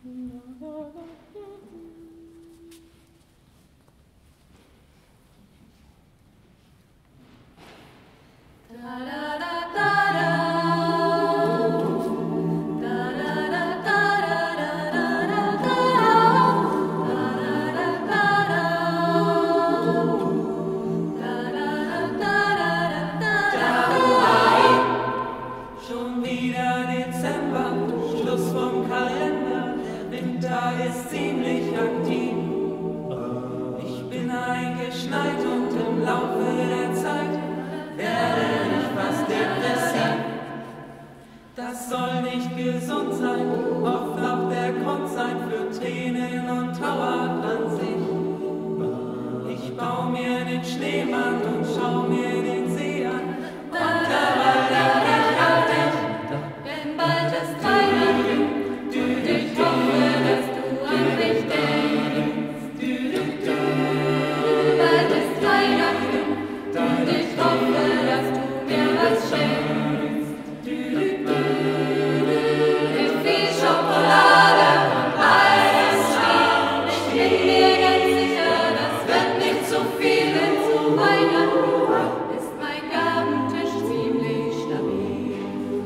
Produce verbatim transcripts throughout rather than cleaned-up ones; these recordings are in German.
Ist ziemlich aktiv. Ich bin eingeschneit und im Laufe der Zeit werde ich fast depressiv. Das soll nicht gesund sein, oft auch der Grund sein für Tränen und Trauer an sich. Ich baue mir einen Schneemann und schau mir den See an und dabei denk ich an dich. Denn bald ist Weihnachten, du dich hoffe, dass du an mich denkst. Du, du, du. Bald ist Weihnachten, du dich hoffe, dass du mir was schenkst. Du, du, du. Mit viel Schokolade und Eiscreme. Ich bin mir ganz sicher, das wird nicht zu viel, denn zu Weihnachten ist mein Gabentisch ziemlich stabil.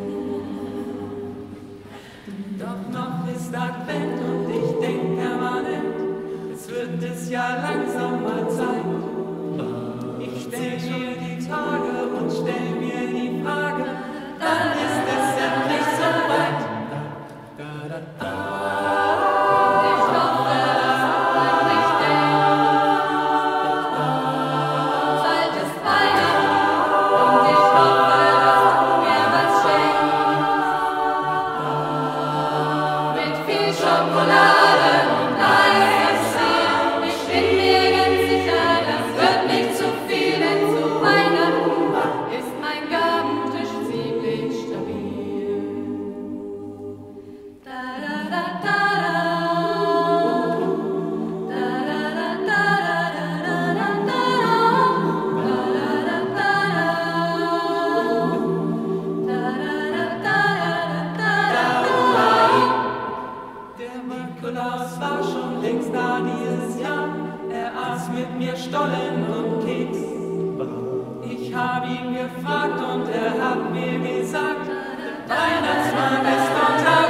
Doch noch ist Advent und ich denk permanent, es wird es ja langsam mal Zeit. Ich stell mir die Tage und stell mir die Frage, wann ist es endlich so weit? Ich hoffe, dass du an mich denkst. Bald ist Weihnachten und ich hoffe, dass du mir was schenkst. Mit viel Schokolade und Eiscreme. Ich bin mir ganz sicher, das wird nicht zu viel, denn zu Weihnachten ist mein Gabentisch ziemlich stabil. Da da da da da da da da da da Der Nikolaus war schon längst da dieses Jahr. Er aß mit mir Stollen und Keks. Ich hab ihn gefragt und er hat mir gesagt, Weihnachtsmann ist unterwegs.